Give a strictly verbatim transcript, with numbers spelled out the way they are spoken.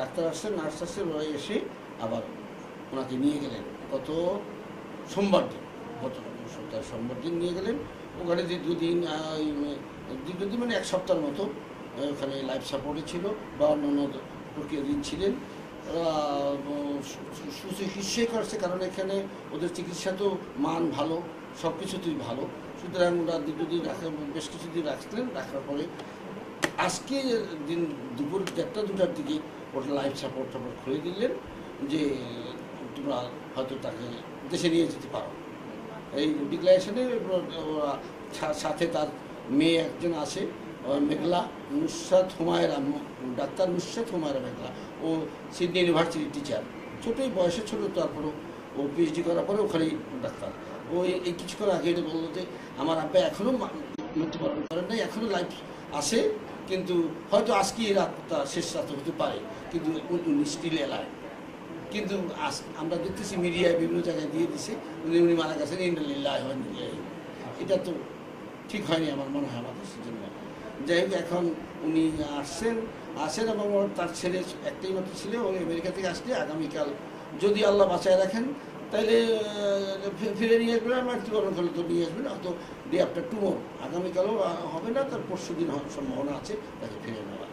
Doctor আসছেন, nurse আসছেন, ওরা এসে আবার ওনাকে নিয়ে গেলেন গত সোমবার দিন, গত সপ্তাহ সোমবার দিন নিয়ে গেলেন। ওখানে যে দুদিন দীর্ঘদিন মানে এক সপ্তাহের মতো ওখানে লাইফ সাপোর্টে ছিল বা অন্যান্য প্রক্রিয়াধীন ছিলেন। সুচিকিৎসাই করছে, কারণ এখানে ওদের চিকিৎসা তো মান ভালো, সব কিছুতেই ভালো। সুতরাং ওরা দীর্ঘদিন রাখা বেশ কিছুদিন রাখলেন। রাখার পরে আজকে দিন দুপুর দেড়টা দুটার দিকে ওটা লাইফ সাপোর্ট টাপোর্ট খুলে দিলেন যে তোমরা হয়তো তাকে দেশে নিয়ে যেতে পারো। এই ডিক্লারেশনে সাথে তার মেয়ে একজন আছে, মেঘলা, নুসরাত হুমায়রা, ডাক্তার নুসরাত হুমায়রা মেঘলা। ও সিডনি ইউনিভার্সিটির টিচার, ছোটোই বয়সে ছোটো, তারপরেও ও পিএইচডি করার পরে ওখানেই ডাক্তার। ও এই কিছুক্ষণ আগে এটা বললো যে আমার আব্বা এখনও মৃত্যুবরণ করেন নাই, এখনও লাইফ আসে, কিন্তু হয়তো আজকে এই রাতটা শেষ রাত হতে পারে, কিন্তু উনি স্টিল এলায়। কিন্তু আমরা দেখতেছি মিডিয়ায় বিভিন্ন জায়গায় দিয়ে দিছে উনি উনি মারা গেছেন, ইন্নালিল্লাহ ওয়া ইন্না ইলাইহি। এটা তো ঠিক হয়নি আমার মনে হয় আমাদের জন্য। যাই হোক, এখন উনি আসছেন আসেন এবং তার ছেলে একটাই মাত্র ছিল, ও আমেরিকা থেকে আসলে আগামীকাল যদি আল্লাহ বাঁচায় রাখেন তাইলে ফিরে নিয়ে আসবেন, আর মৃত্যুবরণ করলে তো নিয়ে আসবেন, হয়তো ডে আফটার টুমোর, আগামীকালও হবে না, তার পরশু দিন হওয়ার সম্ভাবনা আছে তাকে ফিরে নেওয়া।